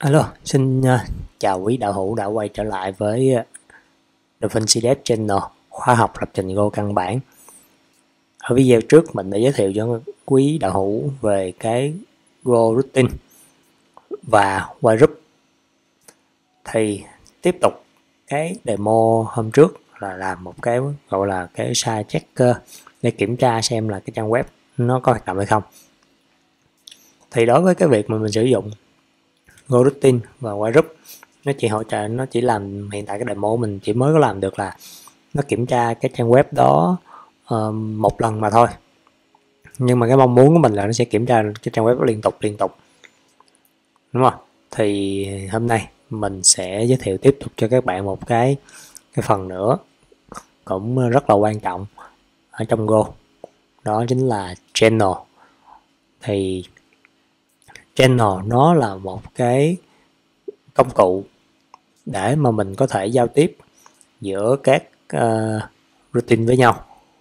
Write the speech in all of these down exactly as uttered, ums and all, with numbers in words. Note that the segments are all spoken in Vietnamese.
Alo, xin uh, chào quý đạo hữu đã quay trở lại với uh, DaVinciDev Channel, khóa học lập trình Go căn bản. Ở video trước mình đã giới thiệu cho quý đạo hữu về cái Go routine và while loop. Thì tiếp tục cái demo hôm trước là làm một cái gọi là cái site checker để kiểm tra xem là cái trang web nó có hoạt động hay không. Thì đối với cái việc mà mình sử dụng Go routine và while loop, nó chỉ hỗ trợ, nó chỉ làm hiện tại cái demo mình chỉ mới có làm được là nó kiểm tra cái trang web đó uh, một lần mà thôi. Nhưng mà cái mong muốn của mình là nó sẽ kiểm tra cái trang web đó liên tục liên tục, đúng không? Thì hôm nay mình sẽ giới thiệu tiếp tục cho các bạn một cái cái phần nữa cũng rất là quan trọng ở trong Go, đó chính là channel. Thì channel nó là một cái công cụ để mà mình có thể giao tiếp giữa các uh, routine với nhau.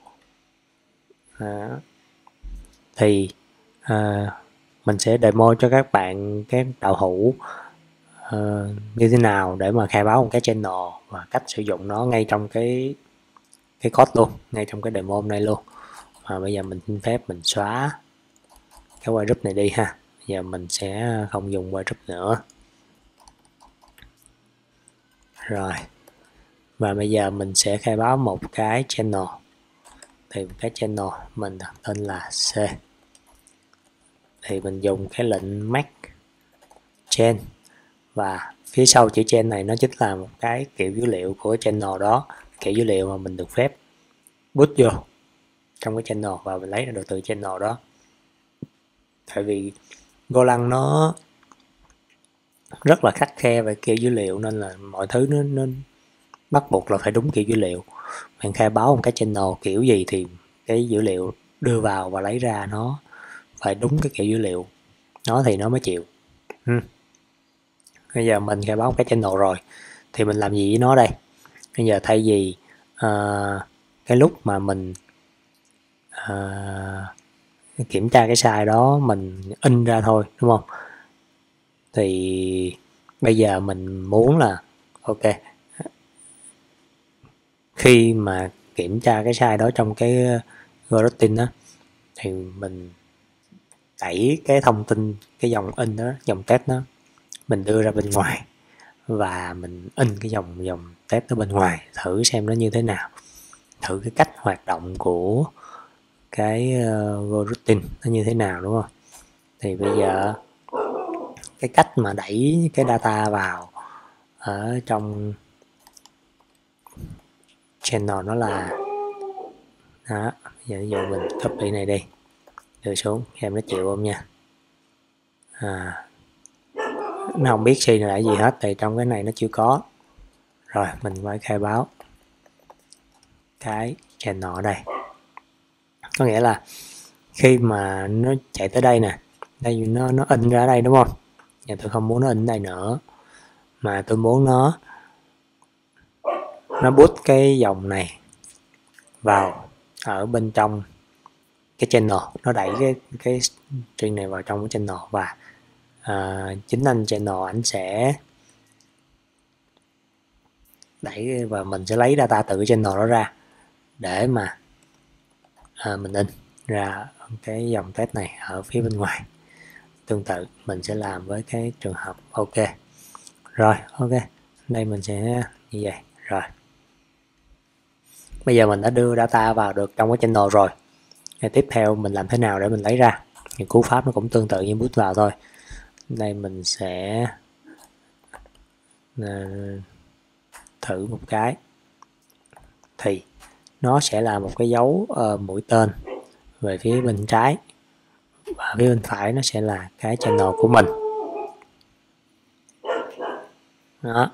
À, thì uh, mình sẽ demo cho các bạn các đạo hữu uh, như thế nào để mà khai báo một cái channel và cách sử dụng nó ngay trong cái cái code luôn, ngay trong cái demo hôm nay luôn. Và bây giờ mình xin phép mình xóa cái while loop này đi ha. Bây giờ mình sẽ không dùng while loop nữa. Rồi, và bây giờ mình sẽ khai báo một cái channel. Thì cái channel mình đặt tên là C. Thì mình dùng cái lệnh make chain, và phía sau chữ chain này nó chính là một cái kiểu dữ liệu của channel đó, kiểu dữ liệu mà mình được phép put vô trong cái channel và mình lấy ra được từ channel đó. Tại vì Golang nó rất là khắt khe về kiểu dữ liệu nên là mọi thứ nó, nó bắt buộc là phải đúng kiểu dữ liệu. Bạn khai báo một cái channel kiểu gì thì cái dữ liệu đưa vào và lấy ra nó phải đúng cái kiểu dữ liệu nó thì nó mới chịu. ừ. Bây giờ mình khai báo một cái channel rồi thì mình làm gì với nó đây? Bây giờ thay vì uh, cái lúc mà mình uh, kiểm tra cái sai đó mình in ra thôi, đúng không? Thì bây giờ mình muốn là ok, khi mà kiểm tra cái sai đó trong cái Go routine đó thì mình đẩy cái thông tin, cái dòng in đó, dòng test đó mình đưa ra bên ngoài và mình in cái dòng dòng test ở bên ngoài, thử xem nó như thế nào, thử cái cách hoạt động của cái uh, Go routine nó như thế nào, đúng không? Thì bây giờ cái cách mà đẩy cái data vào ở trong channel nó là đó. Bây giờ ví dụ mình copy này đi, đưa xuống em nó chịu không nha. À, nó không biết C là cái gì hết, thì trong cái này nó chưa có. Rồi mình phải khai báo cái channel ở đây. Có nghĩa là khi mà nó chạy tới đây nè, đây nó nó in ra đây, đúng không? Giờ tôi không muốn nó in đây nữa, mà tôi muốn nó nó bút cái dòng này vào ở bên trong cái channel, nó đẩy cái cái string này vào trong cái channel, và uh, chính anh channel ảnh sẽ đẩy và mình sẽ lấy data từ cái channel đó ra để mà uh, mình in ra cái dòng test này ở phía bên ngoài. Tương tự mình sẽ làm với cái trường hợp ok. Rồi ok, đây mình sẽ như vậy. Rồi bây giờ mình đã đưa data vào được trong cái channel rồi. Thì tiếp theo mình làm thế nào để mình lấy ra? Thì cú pháp nó cũng tương tự như bút vào thôi. Đây mình sẽ uh, thử một cái, thì nó sẽ là một cái dấu uh, mũi tên về phía bên trái, và phía bên phải nó sẽ là cái channel của mình. Đó.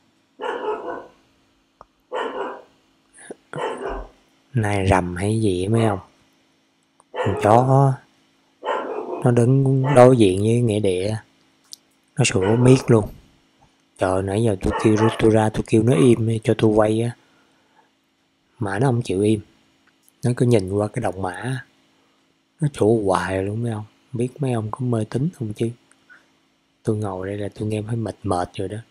Này rầm hay gì mấy không? Con chó nó đứng đối diện với nghĩa địa, nó sủa miết luôn. Trời, nãy giờ tôi kêu tôi ra tôi kêu nó im cho tôi quay á, mà nó không chịu im, nó cứ nhìn qua cái đồng mã, nó sủa hoài luôn mấy ông. Biết mấy ông có mê tín không chứ? tôi ngồi đây là tôi nghe thấy mệt mệt rồi đó.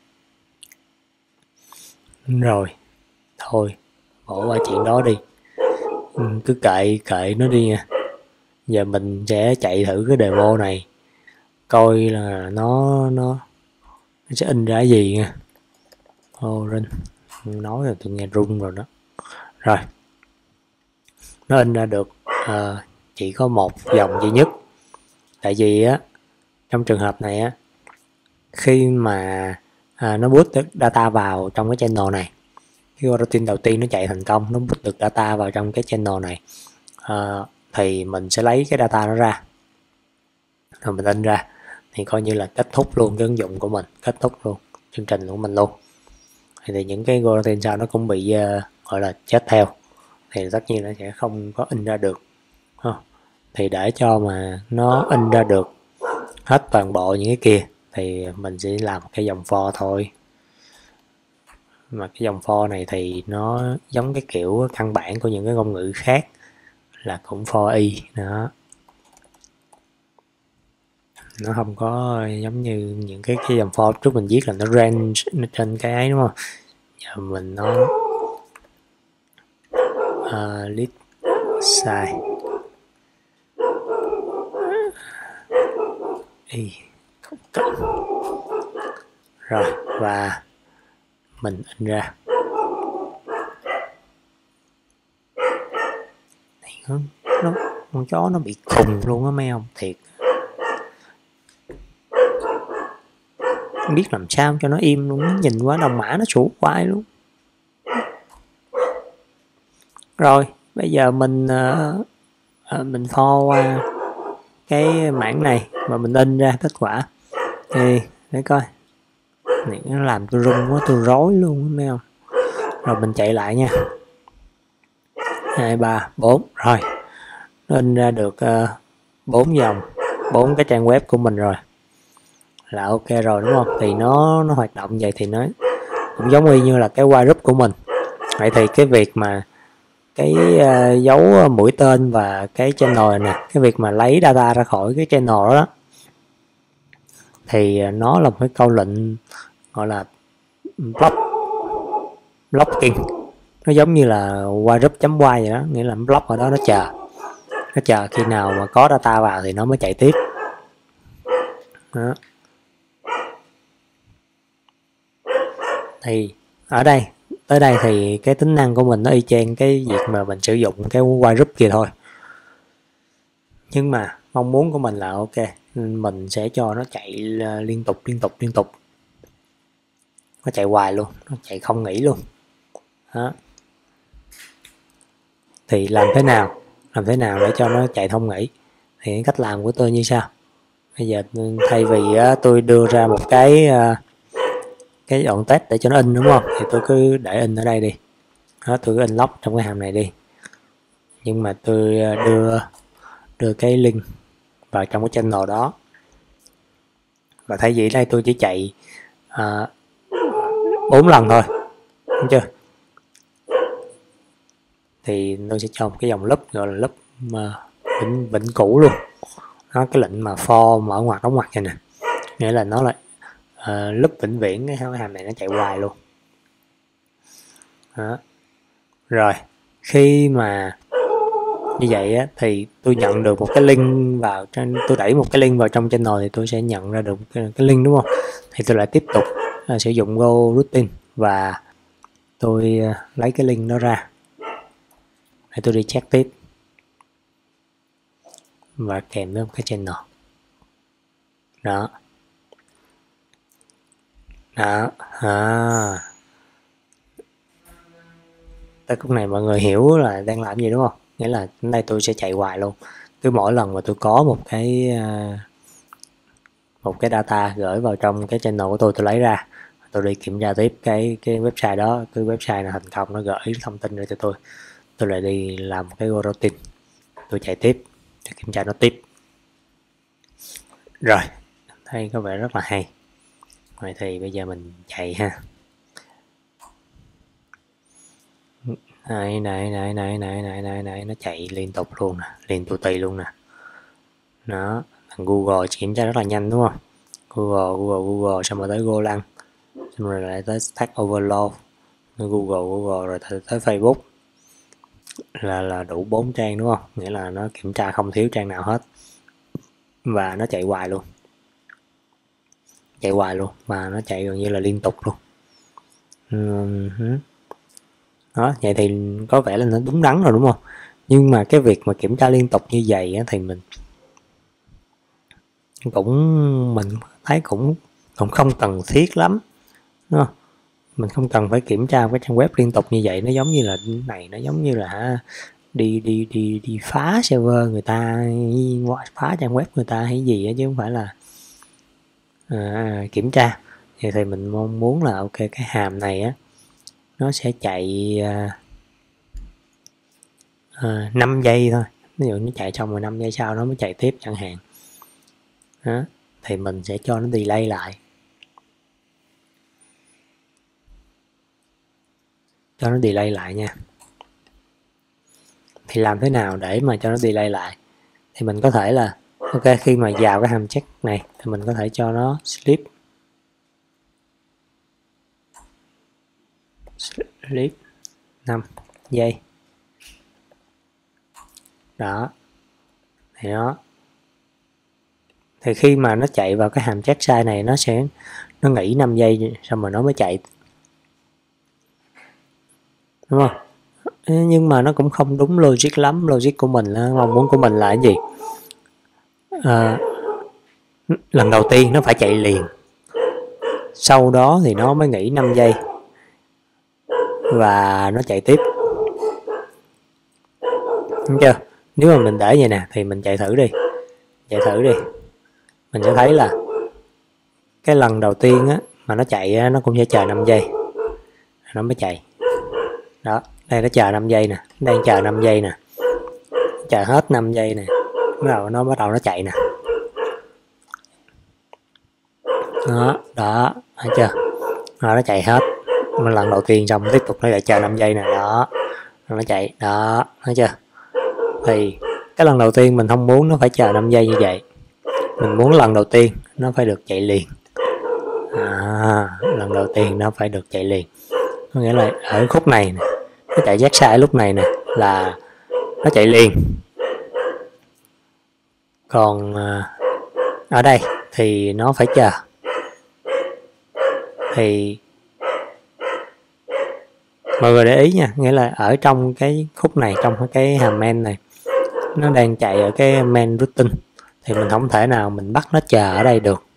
Rồi thôi bỏ qua chuyện đó đi, ừ, cứ kệ kệ nó đi nha. Giờ mình sẽ chạy thử cái demo này coi là nó nó, nó sẽ in ra cái gì nha. Orange nói là tôi nghe rung rồi đó. Rồi nó in ra được uh, chỉ có một dòng duy nhất, tại vì á trong trường hợp này á, khi mà à, nó boost được data vào trong cái channel này, cái coroutine đầu tiên nó chạy thành công, nó boost được data vào trong cái channel này, à, thì mình sẽ lấy cái data nó ra rồi mình in ra, thì coi như là kết thúc luôn cái ứng dụng của mình, kết thúc luôn chương trình của mình luôn. Thì những cái coroutine sau nó cũng bị uh, gọi là chết theo, thì tất nhiên nó sẽ không có in ra được. Thì để cho mà nó in ra được hết toàn bộ những cái kia thì mình sẽ làm cái dòng for thôi. Mà cái dòng for này thì nó giống cái kiểu căn bản của những cái ngôn ngữ khác là cũng for i đó, nó không có giống như những cái, cái dòng for trước mình viết là nó range nó trên cái ấy đúng không. Giờ mình nó uh, list size y rồi và mình in ra. Nó, nó, con chó nó bị khùng luôn á mấy ông, thiệt. Không biết làm sao cho nó im luôn, nó nhìn quá đồng mã nó sủa quái luôn. Rồi bây giờ mình uh, uh, mình for qua cái mảng này và mình in ra kết quả thì để coi. Này, nó làm tôi rung quá, tôi rối luôn mấy không. Rồi mình chạy lại nha, hai ba bốn, rồi nó in ra được bốn uh, dòng, bốn cái trang web của mình rồi, là ok rồi đúng không. Thì nó nó hoạt động vậy thì nó cũng giống y như là cái white group của mình. Vậy thì cái việc mà cái uh, dấu mũi tên và cái channel nè, cái việc mà lấy data ra khỏi cái channel đó, đó thì nó là một cái câu lệnh gọi là block blocking, nó giống như là while group chấm y vậy đó, nghĩa là block ở đó, nó chờ nó chờ khi nào mà có data vào thì nó mới chạy tiếp đó. Thì ở đây tới đây thì cái tính năng của mình nó y chang cái việc mà mình sử dụng cái while group kia thôi, nhưng mà mong muốn của mình là ok, mình sẽ cho nó chạy liên tục liên tục liên tục, nó chạy hoài luôn, nó chạy không nghỉ luôn đó. Thì làm thế nào làm thế nào để cho nó chạy không nghỉ, thì cái cách làm của tôi như sau. Bây giờ thay vì tôi đưa ra một cái cái đoạn test để cho nó in đúng không, thì tôi cứ để in ở đây đi đó, tôi cứ in lock trong cái hàm này đi, nhưng mà tôi đưa đưa cái link vào trong cái channel đó, và thay vì đây tôi chỉ chạy bốn uh, lần thôi, đúng chưa, thì tôi sẽ cho một cái dòng loop gọi là loop mà vĩnh, vĩnh cửu luôn đó. Cái lệnh mà for mở ngoặc đóng ngoặc này nè, nghĩa là nó là uh, loop vĩnh viễn, cái hàm này nó chạy hoài luôn đó. Rồi khi mà như vậy á, thì tôi nhận được một cái link vào, tôi đẩy một cái link vào trong channel thì tôi sẽ nhận ra được cái, cái link đúng không. Thì tôi lại tiếp tục uh, sử dụng GoRoutine và tôi uh, lấy cái link đó ra để tôi đi check tiếp và kèm với một cái channel đó đó à. Tới khúc này mọi người hiểu là đang làm gì đúng không, nghĩa là đến đây tôi sẽ chạy hoài luôn, cứ mỗi lần mà tôi có một cái một cái data gửi vào trong cái channel của tôi tôi lấy ra, tôi đi kiểm tra tiếp cái cái website đó, cái website nào thành công nó gửi thông tin ra cho tôi tôi lại đi làm một cái routine, tôi chạy tiếp để kiểm tra nó tiếp. Rồi thấy có vẻ rất là hay. Vậy thì bây giờ mình chạy ha. Này này này này này này này này nó chạy liên tục luôn nè, liên tù tì luôn nè. Đó, thằng Google kiểm tra rất là nhanh đúng không? Google Google Google xong rồi tới Golang, xong rồi lại tới Stack Overflow, Google Google rồi tới, tới Facebook, là là đủ bốn trang đúng không? Nghĩa là nó kiểm tra không thiếu trang nào hết và nó chạy hoài luôn, chạy hoài luôn và nó chạy gần như là liên tục luôn. Đó, vậy thì có vẻ là nó đúng đắn rồi đúng không? Nhưng mà cái việc mà kiểm tra liên tục như vậy á, thì mình cũng mình thấy cũng cũng không cần thiết lắm, đúng không? Mình không cần phải kiểm tra cái trang web liên tục như vậy. Nó giống như là này, nó giống như là đi đi đi đi phá server người ta, phá trang web người ta hay gì á, chứ không phải là à, kiểm tra. Thì thì mình mong muốn là ok, cái hàm này á nó sẽ chạy à, à, năm giây thôi, ví dụ nó chạy xong rồi năm giây sau nó mới chạy tiếp chẳng hạn. Đó, thì mình sẽ cho nó delay lại, cho nó delay lại nha. Thì làm thế nào để mà cho nó delay lại? Thì mình có thể là ok, khi mà vào cái hàm check này thì mình có thể cho nó sleep sleep năm giây. Đó, thì nó thì khi mà nó chạy vào cái hàm check size này, nó sẽ nó nghỉ năm giây xong rồi nó mới chạy, đúng không? Nhưng mà nó cũng không đúng logic lắm. Logic của mình là mong muốn của mình là cái gì? À, lần đầu tiên nó phải chạy liền, sau đó thì nó mới nghỉ năm giây và nó chạy tiếp, đúng chưa? Nếu mà mình để vậy nè thì mình chạy thử đi, chạy thử đi, mình sẽ thấy là cái lần đầu tiên á mà nó chạy á, nó cũng sẽ chờ năm giây nó mới chạy. Đó, đây nó chờ năm giây nè, đang chờ năm giây nè, chờ hết năm giây nè, bắt đầu nó bắt đầu nó chạy nè. Đó, đó, thấy chưa? Đó, nó chạy hết một lần đầu tiên xong tiếp tục nó lại chờ năm giây nè. Đó, nó chạy. Đó, thấy chưa? Thì cái lần đầu tiên mình không muốn nó phải chờ năm giây như vậy, mình muốn lần đầu tiên nó phải được chạy liền. À, lần đầu tiên nó phải được chạy liền, có nghĩa là ở khúc này nè, nó chạy giác sai lúc này nè là nó chạy liền. Còn ở đây thì nó phải chờ. Thì mọi người để ý nha, nghĩa là ở trong cái khúc này, trong cái hàm main này, nó đang chạy ở cái main routine, thì mình không thể nào mình bắt nó chờ ở đây được.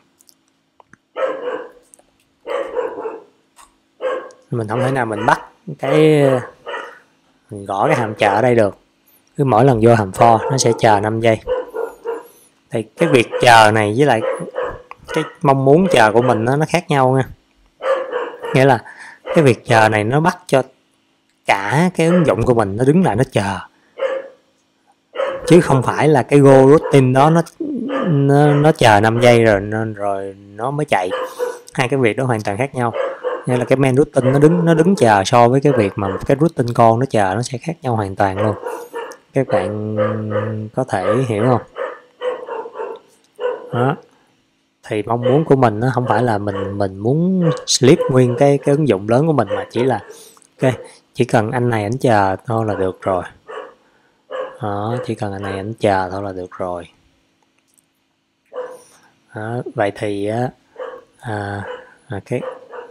Mình không thể nào mình bắt cái mình gõ cái hàm chờ ở đây được. Cứ mỗi lần vô hàm for nó sẽ chờ năm giây. Thì cái việc chờ này với lại cái mong muốn chờ của mình nó nó khác nhau nha. Nghĩa là cái việc chờ này nó bắt cho cả cái ứng dụng của mình nó đứng lại nó chờ, chứ không phải là cái go routine đó nó nó, nó chờ năm giây rồi rồi nó mới chạy. Hai cái việc đó hoàn toàn khác nhau. Nghĩa là cái main routine nó đứng nó đứng chờ so với cái việc mà cái routine con nó chờ, nó sẽ khác nhau hoàn toàn luôn. Các bạn có thể hiểu không? Đó. Thì mong muốn của mình nó không phải là mình mình muốn sleep nguyên cái cái ứng dụng lớn của mình, mà chỉ là ok, chỉ cần anh này ảnh chờ thôi là được rồi. Đó, chỉ cần anh này ảnh chờ thôi là được rồi. Đó, vậy thì á à, à, cái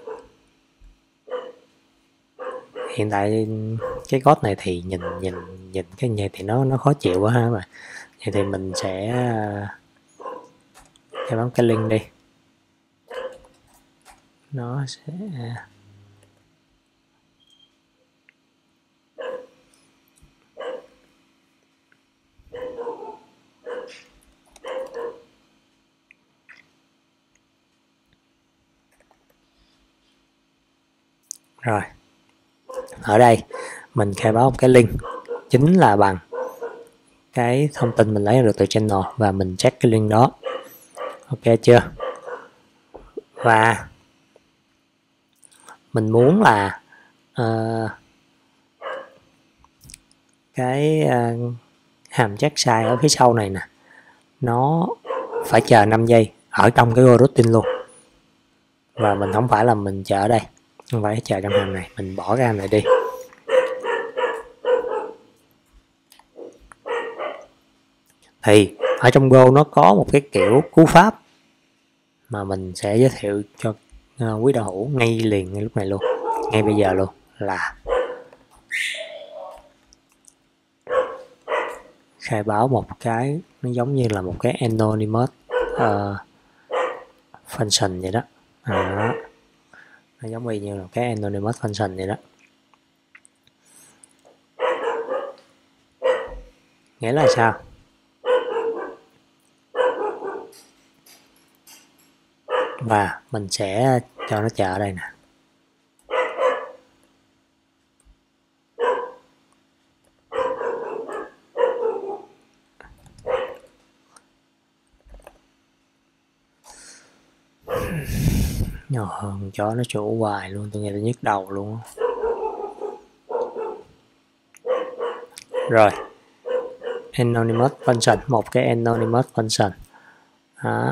hiện tại cái code này thì nhìn nhìn nhìn cái này thì nó nó khó chịu quá ha mà. Vậy thì mình sẽ cho bấm cái link đi, nó sẽ rồi. Ở đây mình khai báo một cái link chính là bằng cái thông tin mình lấy được từ channel và mình check cái link đó. Ok chưa? Và mình muốn là uh, cái uh, hàm check size ở phía sau này nè, nó phải chờ năm giây ở trong cái coroutine luôn, và mình không phải là mình chờ ở đây, không phải chờ trong hàm này, mình bỏ cái hàm này đi. Thì ở trong Go nó có một cái kiểu cú pháp mà mình sẽ giới thiệu cho uh, quý đạo hữu ngay liền ngay lúc này luôn, ngay bây giờ luôn, là khai báo một cái nó giống như là một cái anonymous uh, function vậy đó. À, nó giống y như là cái anonymous function vậy đó. Nghĩa là sao? Và mình sẽ cho nó chờ ở đây nè. Nhỏ hơn chó nó chủ hoài luôn, tôi nghe tôi nhức đầu luôn. Rồi, anonymous function, một cái anonymous function. Đó.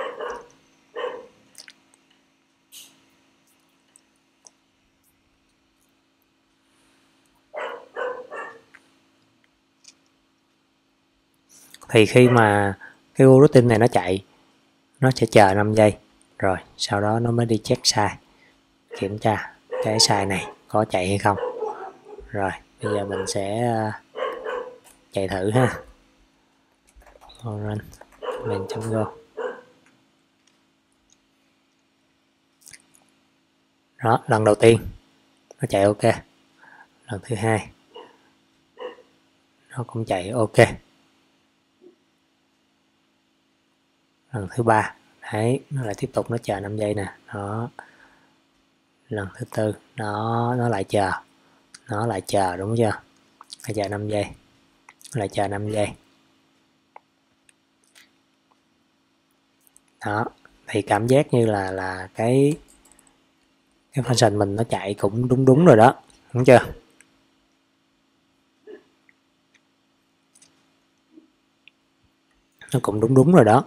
Thì khi mà cái coroutine này nó chạy, nó sẽ chờ năm giây, rồi sau đó nó mới đi check size, kiểm tra cái size này có chạy hay không. Rồi bây giờ mình sẽ chạy thử ha. Run main.go. Đó, lần đầu tiên nó chạy ok, lần thứ hai nó cũng chạy ok, lần thứ ba đấy nó lại tiếp tục nó chờ năm giây nè. Đó, lần thứ tư nó nó lại chờ, nó lại chờ, đúng chưa, lại chờ năm giây, lại chờ năm giây. Đó, thì cảm giác như là là cái cái function mình nó chạy cũng đúng đúng rồi đó, đúng chưa? Nó cũng đúng đúng rồi đó.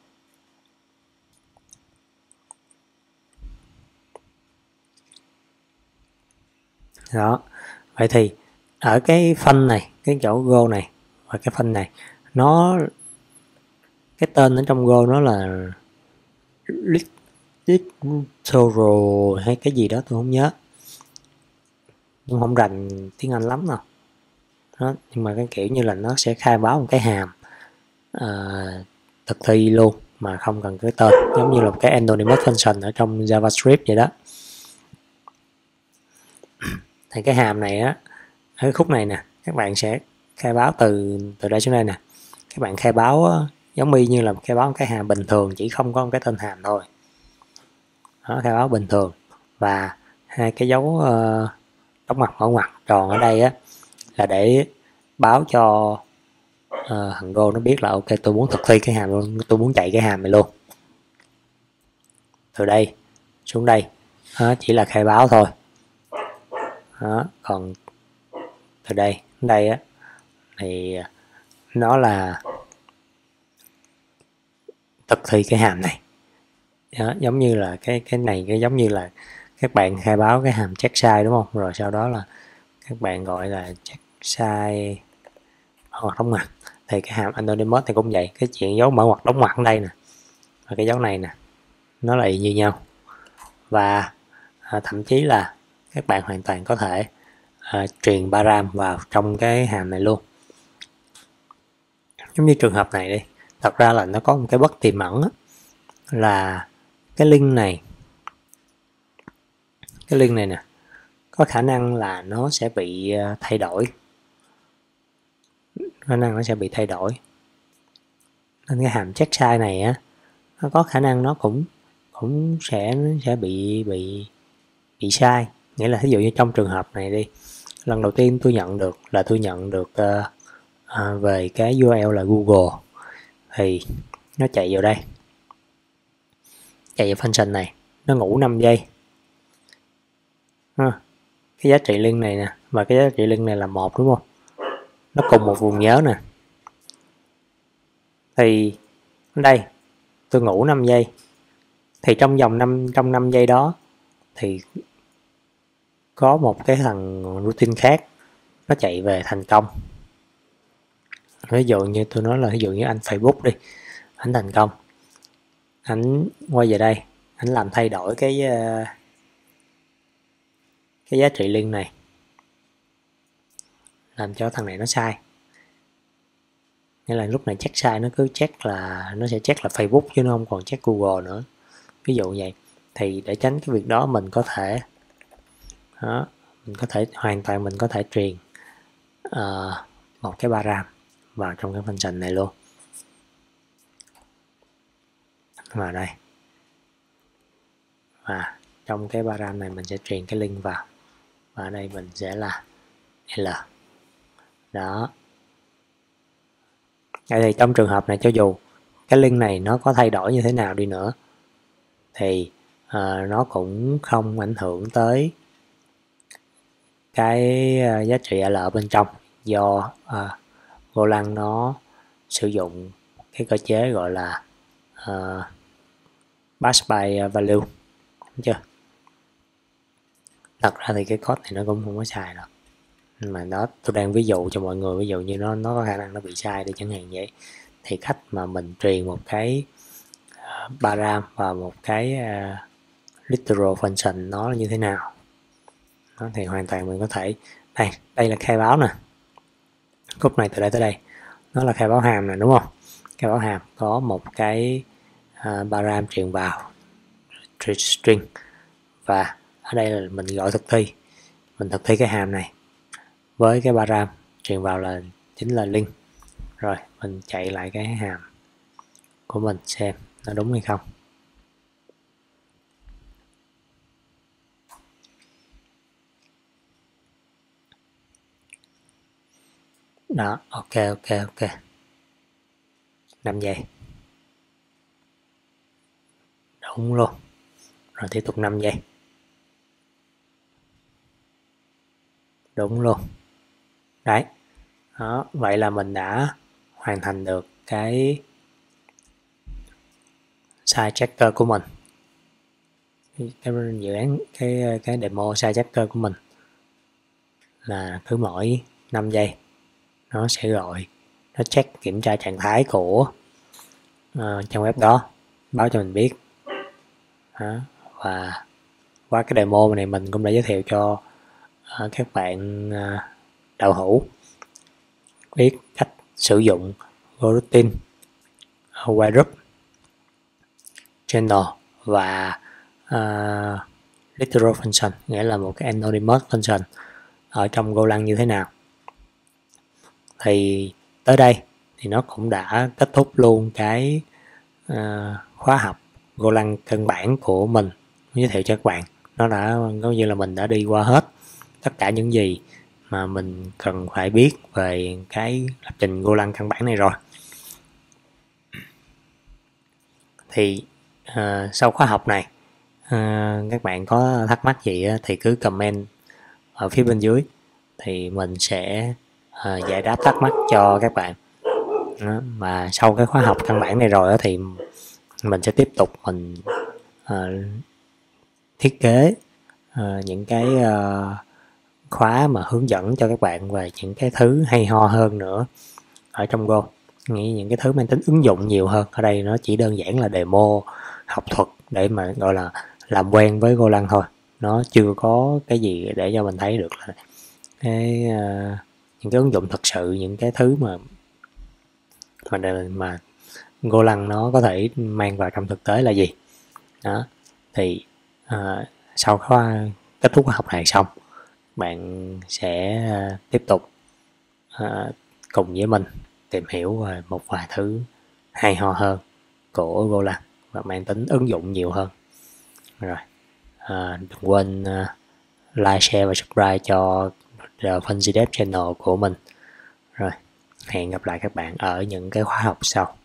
Đó, vậy thì ở cái phanh này, cái chỗ Go này và cái phanh này, nó cái tên ở trong Go nó là literal hay cái gì đó tôi không nhớ, nhưng không rành tiếng Anh lắm đâu. Đó, nhưng mà cái kiểu như là nó sẽ khai báo một cái hàm uh, thực thi luôn mà không cần cái tên, giống như là một cái anonymous function ở trong JavaScript vậy đó. Thì cái hàm này á, ở cái khúc này nè, các bạn sẽ khai báo từ từ đây xuống đây nè. Các bạn khai báo á, giống y như là khai báo một cái hàm bình thường, chỉ không có một cái tên hàm thôi. Đó, khai báo bình thường, và hai cái dấu uh, đóng ngoặc mở ngoặc tròn ở đây á là để báo cho uh, thằng Go nó biết là ok, tôi muốn thực thi cái hàm luôn, tôi muốn chạy cái hàm này luôn. Từ đây xuống đây đó, chỉ là khai báo thôi. Đó, còn từ đây đến đây á thì nó là thực thi cái hàm này. Đó, giống như là cái cái này cái giống như là các bạn khai báo cái hàm check size, đúng không? Rồi sau đó là các bạn gọi là check size hoặc đóng ngoặc. Thì cái hàm anonymous này cũng vậy, cái chuyện dấu mở ngoặc đóng ngoặc ở đây nè và cái dấu này nè nó là như nhau. Và à, thậm chí là các bạn hoàn toàn có thể à, truyền param vào trong cái hàm này luôn. Giống như trường hợp này đi, thật ra là nó có một cái bất tiềm ẩn á, là cái link này cái link này nè có khả năng là nó sẽ bị thay đổi, khả năng nó sẽ bị thay đổi nên cái hàm check size này á, nó có khả năng nó cũng cũng sẽ sẽ bị bị bị sai. Nghĩa là ví dụ như trong trường hợp này đi, lần đầu tiên tôi nhận được là tôi nhận được uh, uh, về cái u rờ lờ là Google, thì nó chạy vào đây, chạy vào function này, nó ngủ năm giây. Ha, cái giá trị link này nè và cái giá trị link này là một, đúng không? Nó cùng một vùng nhớ nè. Thì đây tôi ngủ năm giây, thì trong vòng năm trong năm giây đó thì có một cái thằng routine khác nó chạy về thành công. Ví dụ như tôi nói là ví dụ như anh Facebook đi, anh thành công, anh quay về đây, anh làm thay đổi cái cái giá trị link này, làm cho thằng này nó sai. Nghĩa là lúc này check sai, nó cứ check là nó sẽ check là Facebook chứ nó không còn check Google nữa, ví dụ vậy. Thì để tránh cái việc đó, mình có thể đó, mình có thể hoàn toàn mình có thể truyền uh, một cái param vào trong cái function này luôn. Vào đây, và trong cái param này mình sẽ truyền cái link vào, và ở đây mình sẽ là L đó. Vậy thì trong trường hợp này, cho dù cái link này nó có thay đổi như thế nào đi nữa thì uh, nó cũng không ảnh hưởng tới cái uh, giá trị L ở bên trong, do uh, Golang nó sử dụng cái cơ chế gọi là uh, pass by value, đúng chưa? Thật ra thì cái code này nó cũng không có sai đâu, mà nó tôi đang ví dụ cho mọi người, ví dụ như nó nó có khả năng nó bị sai đi chẳng hạn vậy. Thì cách mà mình truyền một cái uh, param và một cái uh, literal function nó là như thế nào đó, thì hoàn toàn mình có thể đây đây là khai báo nè, cúp này từ đây tới đây nó là khai báo hàm nè, đúng không? Khai báo hàm có một cái uh, param truyền vào string, và ở đây là mình gọi thực thi, mình thực thi cái hàm này với cái param truyền vào là chính là link. Rồi mình chạy lại cái hàm của mình xem nó đúng hay không. Đó, ok ok ok. năm giây. Đúng luôn. Rồi tiếp tục năm giây. Đúng luôn. Đấy. Đó, vậy là mình đã hoàn thành được cái site checker của mình. Cái dự án cái cái demo site checker của mình là cứ mỗi năm giây nó sẽ gọi, nó check kiểm tra trạng thái của uh, trang web đó, báo cho mình biết. Đó. Và qua cái demo này mình cũng đã giới thiệu cho uh, các bạn uh, đạo hữu biết cách sử dụng Goroutine, Whitegroup, Channel và uh, literal function, nghĩa là một cái anonymous function ở trong Golang như thế nào. Thì tới đây thì nó cũng đã kết thúc luôn cái uh, khóa học Golang căn bản của mình, giới thiệu cho các bạn. Nó đã có như là mình đã đi qua hết tất cả những gì mà mình cần phải biết về cái lập trình Golang căn bản này rồi. Thì uh, sau khóa học này uh, các bạn có thắc mắc gì thì cứ comment ở phía bên dưới, thì mình sẽ uh, giải đáp thắc mắc cho các bạn. Đó. Và sau cái khóa học căn bản này rồi thì mình sẽ tiếp tục mình uh, thiết kế uh, những cái uh, khóa mà hướng dẫn cho các bạn về những cái thứ hay ho hơn nữa ở trong Go, nghĩ những cái thứ mang tính ứng dụng nhiều hơn. Ở đây nó chỉ đơn giản là demo học thuật để mà gọi là làm quen với Golang thôi, nó chưa có cái gì để cho mình thấy được là cái uh, những cái ứng dụng thật sự, những cái thứ mà mà mà Golang nó có thể mang vào trong thực tế là gì. Đó thì uh, sau khóa kết thúc khóa học này xong, bạn sẽ uh, tiếp tục uh, cùng với mình tìm hiểu về một vài thứ hay ho hơn của Golang và mang tính ứng dụng nhiều hơn. Rồi uh, đừng quên uh, like, share và subscribe cho The Fancy Dev Channel của mình. Rồi hẹn gặp lại các bạn ở những cái khóa học sau.